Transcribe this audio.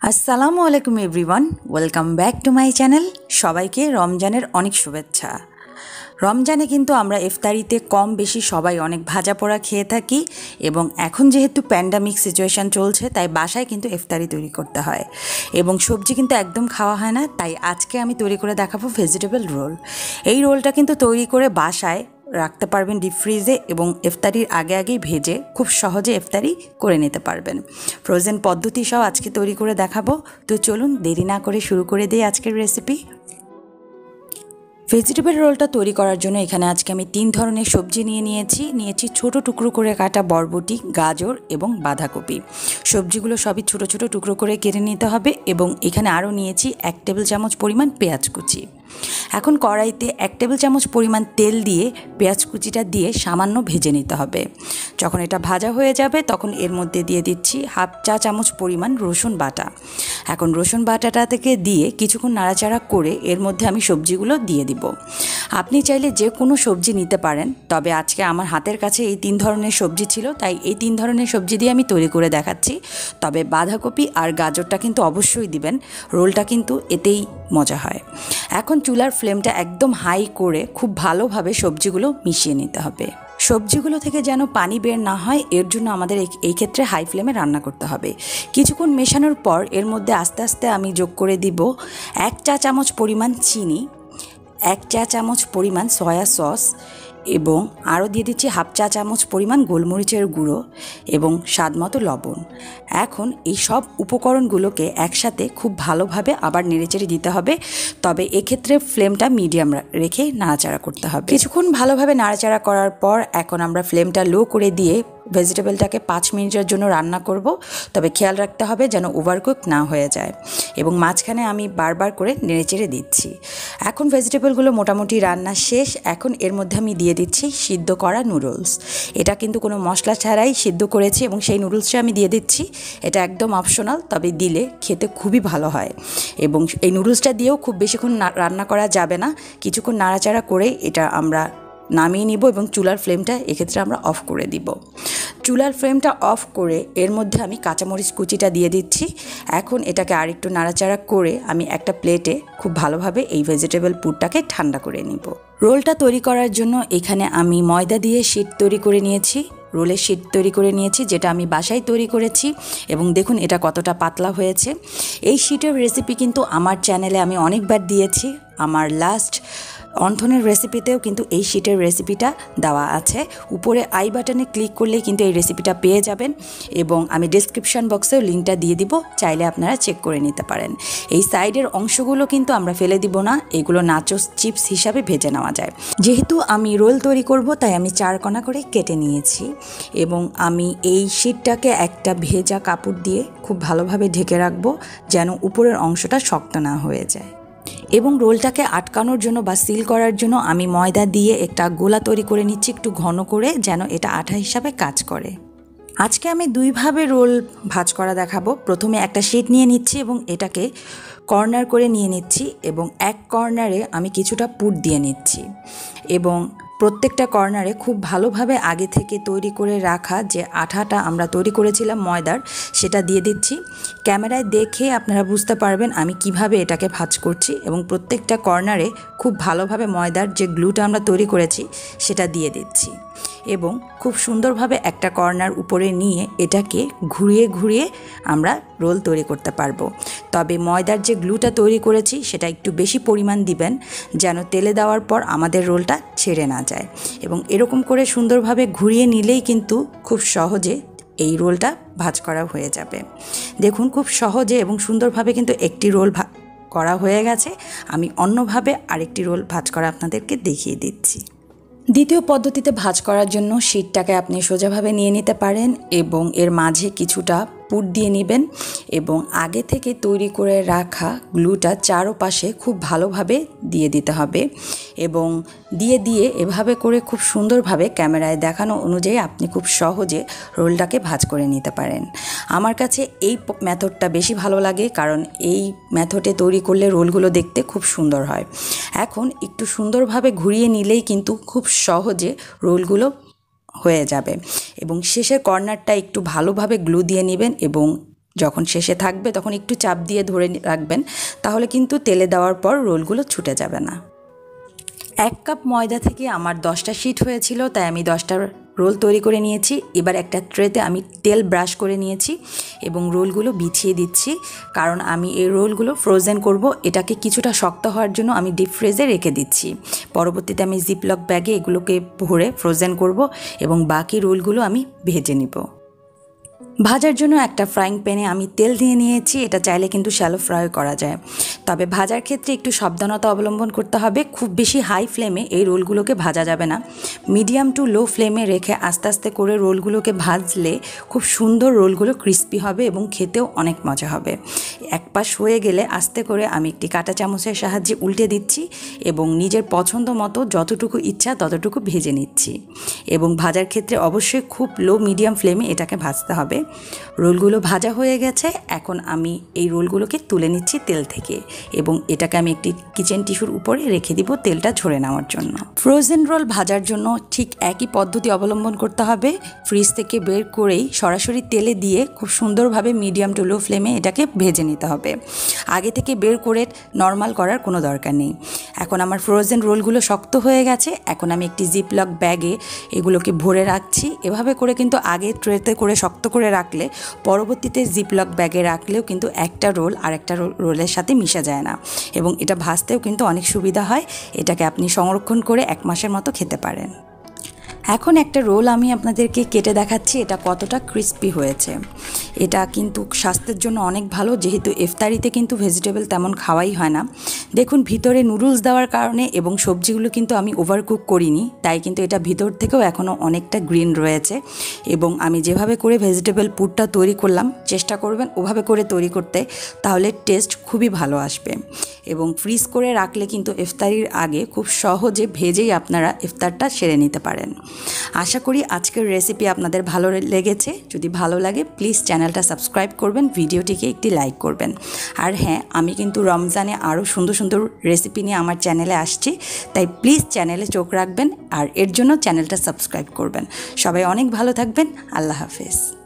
আসসালামু আলাইকুম everyone, welcome back to my channel. সবাইকে রমজানের অনেক শুভেচ্ছা। রমজানে কিন্তু আমরা ইফতারিতে কম বেশি সবাই অনেক ভাজা পোড়া খেয়ে থাকি এবং এখন যেহেতু প্যান্ডামিক সিচুয়েশান চলছে তাই বাসায় কিন্তু ইফতারি তৈরি করতে হয় এবং সবজি কিন্তু একদম খাওয়া হয় না। তাই আজকে আমি তৈরি করে দেখাবো ভেজিটেবল রোল। এই রোলটা কিন্তু তৈরি করে বাসায় রাখতে পারবেন ডিপ ফ্রিজে এবং ইফতারির আগে আগেই ভেজে খুব সহজে ইফতারি করে নিতে পারবেন। ফ্রোজেন পদ্ধতি সহ আজকে তৈরি করে দেখাবো। তো চলুন দেরি না করে শুরু করে দিই আজকের রেসিপি। ভেজিটেবল রোলটা তৈরি করার জন্য এখানে আজকে আমি 3 ধরনের সবজি নিয়েছি ছোট টুকরো করে কাটা বরবটি, গাজর এবং বাঁধাকপি। সবজিগুলো সবই ছোট ছোট টুকরো করে কেটে নিতে হবে এবং এখানে আরও নিয়েছি 1 টেবিল চামচ পরিমাণ পেঁয়াজ কুচি। এখন কড়াইতে 1 টেবিল চামচ পরিমাণ তেল দিয়ে পেঁয়াজ কুচিটা দিয়ে সামান্য ভেজে নিতে হবে। যখন এটা ভাজা হয়ে যাবে তখন এর মধ্যে দিয়ে দিচ্ছি 1/2 চা চামচ পরিমাণ রসুন বাটা। এখন রসুন বাটাটা থেকে দিয়ে কিছুক্ষণ নাড়াচাড়া করে এর মধ্যে আমি সবজিগুলো দিয়ে দিব। আপনি চাইলে যে কোনো সবজি নিতে পারেন, তবে আজকে আমার হাতের কাছে এই 3 ধরনের সবজি ছিল তাই এই 3 ধরনের সবজি দিয়ে আমি তৈরি করে দেখাচ্ছি। তবে বাঁধাকপি আর গাজরটা কিন্তু অবশ্যই দিবেন, রোলটা কিন্তু এতেই মজা হয়। এখন চুলার ফ্লেমটা একদম হাই করে খুব ভালোভাবে সবজিগুলো মিশিয়ে নিতে হবে। সবজিগুলো থেকে যেন পানি বের না হয় এর জন্য আমাদের এই ক্ষেত্রে হাই ফ্লেমে রান্না করতে হবে। কিছুক্ষণ মেশানোর পর এর মধ্যে আস্তে আস্তে আমি যোগ করে দিব 1 চা চামচ পরিমাণ চিনি, 1 চা চামচ পরিমাণ সয়া সস এবং আরও দিয়ে দিচ্ছি 1/2 চা চামচ পরিমাণ গোলমরিচের গুঁড়ো এবং স্বাদমতো লবণ। এখন এই সব উপকরণগুলোকে একসাথে খুব ভালোভাবে আবার নেড়েচেড়ে দিতে হবে, তবে এক্ষেত্রে ফ্লেমটা মিডিয়াম রেখে নাড়াচাড়া করতে হবে। কিছুক্ষণ ভালোভাবে নাড়াচাড়া করার পর এখন আমরা ফ্লেমটা লো করে দিয়ে ভেজিটেবলটাকে 5 মিনিটের জন্য রান্না করব। তবে খেয়াল রাখতে হবে যেন ওভারকুক না হয়ে যায় এবং মাঝখানে আমি বারবার করে নেড়েচেড়ে দিচ্ছি। এখন ভেজিটেবলগুলো মোটামুটি রান্না শেষ। এখন এর মধ্যে আমি দিয়ে দিচ্ছি সিদ্ধ করা নুডলস। এটা কিন্তু কোনো মশলা ছাড়াই সিদ্ধ করেছি এবং সেই নুডলসটা আমি দিয়ে দিচ্ছি। এটা একদম অপশনাল, তবে দিলে খেতে খুবই ভালো হয় এবং এই নুডলসটা দিয়েও খুব বেশিক্ষণ রান্না করা যাবে না। কিছুক্ষণ নাড়াচাড়া করে এটা আমরা নামিয়ে নিব এবং চুলার ফ্লেমটা এক্ষেত্রে আমরা অফ করে দিব। চুলার ফ্লেমটা অফ করে এর মধ্যে আমি কাঁচামরিচ কুচিটা দিয়ে দিচ্ছি। এখন এটাকে আরেকটু নাড়াচাড়া করে আমি একটা প্লেটে খুব ভালোভাবে এই ভেজিটেবল পুরটাকে ঠান্ডা করে নিব। রোলটা তৈরি করার জন্য এখানে আমি ময়দা দিয়ে শিট তৈরি করে নিয়েছি, রোলের শিট তৈরি করে নিয়েছি যেটা আমি বাসায় তৈরি করেছি এবং দেখুন এটা কতটা পাতলা হয়েছে। এই শিটের রেসিপি কিন্তু আমার চ্যানেলে আমি অনেকবার দিয়েছি। আমার লাস্ট অন্থনের রেসিপিতেও কিন্তু এই শিটের রেসিপিটা দেওয়া আছে। উপরে আই বাটনে ক্লিক করলেই কিন্তু এই রেসিপিটা পেয়ে যাবেন এবং আমি ডেসক্রিপশন বক্সেও লিঙ্কটা দিয়ে দিব, চাইলে আপনারা চেক করে নিতে পারেন। এই সাইডের অংশগুলো কিন্তু আমরা ফেলে দিব না, এগুলো নাচোস চিপস হিসাবে ভেজে নেওয়া যায়। যেহেতু আমি রোল তৈরি করব তাই আমি 4 কোণা করে কেটে নিয়েছি এবং আমি এই শিটটাকে একটা ভেজা কাপড় দিয়ে খুব ভালোভাবে ঢেকে রাখবো যেন উপরের অংশটা শক্ত না হয়ে যায়। এবং রোলটাকে আটকানোর জন্য বা সিল করার জন্য আমি ময়দা দিয়ে একটা গোলা তৈরি করে নিচ্ছি একটু ঘন করে, যেন এটা আঠা হিসাবে কাজ করে। আজকে আমি 2 ভাবে রোল ভাজ করা দেখাবো। প্রথমে একটা শিট নিয়ে নিচ্ছি এবং এটাকে কর্নার করে নিয়ে নিচ্ছি এবং এক কর্নারে আমি কিছুটা পুর দিয়ে নিচ্ছি এবং প্রত্যেকটা কর্নারে খুব ভালোভাবে আগে থেকে তৈরি করে রাখা যে আঠাটা আমরা তৈরি করেছিলাম ময়দার সেটা দিয়ে দিচ্ছি। ক্যামেরায় দেখে আপনারা বুঝতে পারবেন আমি কিভাবে এটাকে ভাঁজ করছি এবং প্রত্যেকটা কর্নারে খুব ভালোভাবে ময়দার যে গ্লুটা আমরা তৈরি করেছি সেটা দিয়ে দিচ্ছি এবং খুব সুন্দরভাবে একটা কর্নার উপরে নিয়ে এটাকে ঘুরিয়ে ঘুরিয়ে আমরা রোল তৈরি করতে পারবো। তবে ময়দার যে গ্লুটা তৈরি করেছি সেটা একটু বেশি পরিমাণ দিবেন যেন তেলে দেওয়ার পর আমাদের রোলটা ছেড়ে না যায় এবং এরকম করে সুন্দরভাবে ঘুরিয়ে নিলেই কিন্তু খুব সহজে এই রোলটা ভাঁজ করা হয়ে যাবে। দেখুন খুব সহজে এবং সুন্দরভাবে কিন্তু একটি রোল করা হয়ে গেছে। আমি অন্যভাবে আরেকটি রোল ভাঁজ করা আপনাদেরকে দেখিয়ে দিচ্ছি। দ্বিতীয় পদ্ধতিতে ভাঁজ করার জন্য শিটটাকে আপনি সোজাভাবে নিয়ে নিতে পারেন এবং এর মাঝে কিছুটা পুর দিয়ে নেবেন এবং আগে থেকে তৈরি করে রাখা গ্লুটা চারপাশে খুব ভালোভাবে দিয়ে দিতে হবে এবং দিয়ে এভাবে করে খুব সুন্দরভাবে ক্যামেরায় দেখানো অনুযায়ী আপনি খুব সহজে রোলটাকে ভাঁজ করে নিতে পারেন। আমার কাছে এই মেথডটা বেশি ভালো লাগে কারণ এই মেথডে তৈরি করলে রোলগুলো দেখতে খুব সুন্দর হয়। এখন একটু সুন্দরভাবে ঘুরিয়ে নিলেই কিন্তু খুব সহজে রোলগুলো হয়ে যাবে এবং শেষের কর্নারটা একটু ভালোভাবে গ্লু দিয়ে নেবেন এবং যখন শেষে থাকবে তখন একটু চাপ দিয়ে ধরে রাখবেন, তাহলে কিন্তু তেলে দেওয়ার পর রোলগুলো ছুটে যাবে না। 1 কাপ ময়দা থেকে আমার 10টা শিট হয়েছিল, তাই আমি 10টা রোল তৈরি করে নিয়েছি। এবার একটা ট্রেতে আমি তেল ব্রাশ করে নিয়েছি এবং রোলগুলো বিছিয়ে দিচ্ছি, কারণ আমি এই রোলগুলো ফ্রোজেন করব। এটাকে কিছুটা শক্ত হওয়ার জন্য আমি ডিপ ফ্রিজে রেখে দিচ্ছি। পরবর্তীতে আমি জিপলক ব্যাগে এগুলোকে ভরে ফ্রোজেন করব এবং বাকি রোলগুলো আমি ভেজে নিব। ভাজার জন্য একটা ফ্রাইং প্যানে আমি তেল দিয়ে নিয়েছি। এটা চাইলে কিন্তু শ্যালো ফ্রাই করা যায়, তবে ভাজার ক্ষেত্রে একটু সাবধানতা অবলম্বন করতে হবে। খুব বেশি হাই ফ্লেমে এই রোলগুলোকে ভাজা যাবে না। মিডিয়াম টু লো ফ্লেমে রেখে আস্তে আস্তে করে রোলগুলোকে ভাজলে খুব সুন্দর রোলগুলো ক্রিস্পি হবে এবং খেতেও অনেক মজা হবে। এক পাশ হয়ে গেলে আস্তে করে আমি একটি কাঁটা চামচের সাহায্যে উল্টে দিচ্ছি এবং নিজের পছন্দ মতো যতটুকু ইচ্ছা ততটুকু ভেজে নিচ্ছি। এবং ভাজার ক্ষেত্রে অবশ্যই খুব লো মিডিয়াম ফ্লেমে এটাকে ভাজতে হবে। রোলগুলো ভাজা হয়ে গেছে, এখন আমি এই রোলগুলোকে তুলে নিচ্ছি তেল থেকে এবং এটাকে আমি একটি কিচেন টিস্যুর উপরে রেখে দিব তেলটা ঝরে নেওয়ার জন্য। ফ্রোজেন রোল ভাজার জন্য ঠিক একই পদ্ধতি অবলম্বন করতে হবে। ফ্রিজ থেকে বের করেই সরাসরি তেলে দিয়ে খুব সুন্দরভাবে মিডিয়াম টু লো ফ্লেমে এটাকে ভেজে নিতে হবে। আগে থেকে বের করে নর্মাল করার কোনো দরকার নেই। এখন আমার ফ্রোজেন রোলগুলো শক্ত হয়ে গেছে, এখন আমি একটি জিপলক ব্যাগে এগুলোকে ভরে রাখছি। এভাবে করে কিন্তু আগে ট্রেতে করে শক্ত করে রাখলে পরবর্তীতে জিপলক ব্যাগে রাখলেও কিন্তু একটা রোল আর একটা রোলের সাথে মিশে যায় না এবং এটা ভাজতেও কিন্তু অনেক সুবিধা হয়। এটাকে আপনি সংরক্ষণ করে 1 মাসের মতো খেতে পারেন। এখন একটা রোল আমি আপনাদেরকে কেটে দেখাচ্ছি এটা কতটা ক্রিস্পি হয়েছে। এটা কিন্তু স্বাস্থ্যের জন্য অনেক ভালো, যেহেতু ইফতারিতে কিন্তু ভেজিটেবল তেমন খাওয়াই হয় না। দেখুন ভিতরে নুডলস দেওয়ার কারণে এবং সবজিগুলো কিন্তু আমি ওভারকুক করিনি, তাই কিন্তু এটা ভিতর থেকেও এখনও অনেকটা গ্রিন রয়েছে। এবং আমি যেভাবে করে ভেজিটেবল পুরটা তৈরি করলাম, চেষ্টা করবেন ওভাবে করে তৈরি করতে, তাহলে টেস্ট খুবই ভালো আসবে। এবং ফ্রিজ করে রাখলে কিন্তু ইফতারির আগে খুব সহজে ভেজেই আপনারা ইফতারটা সেরে নিতে পারেন। আশা করি আজকের রেসিপি আপনাদের ভালো লেগেছে। যদি ভালো লাগে প্লিজ চ্যানেলটা সাবস্ক্রাইব করবেন, ভিডিওটিকে একটি লাইক করবেন। আর হ্যাঁ, আমি কিন্তু রমজানে আরও সুন্দর সুন্দর রেসিপি নিয়ে আমার চ্যানেলে আসছি, তাই প্লিজ চ্যানেলে চোখ রাখবেন আর এর জন্য চ্যানেলটা সাবস্ক্রাইব করবেন। সবাই অনেক ভালো থাকবেন। আল্লাহ হাফেজ।